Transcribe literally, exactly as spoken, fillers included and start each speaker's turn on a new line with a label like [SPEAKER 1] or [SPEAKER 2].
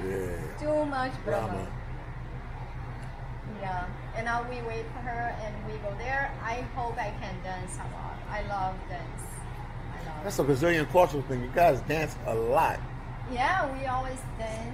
[SPEAKER 1] Yeah.
[SPEAKER 2] Too much drama.
[SPEAKER 1] Drama.
[SPEAKER 2] Yeah, and now we wait for her and we go there. I hope I can dance a lot. I love dance. I love
[SPEAKER 1] That's a Brazilian cultural thing. You guys dance a lot.
[SPEAKER 2] Yeah, we always dance.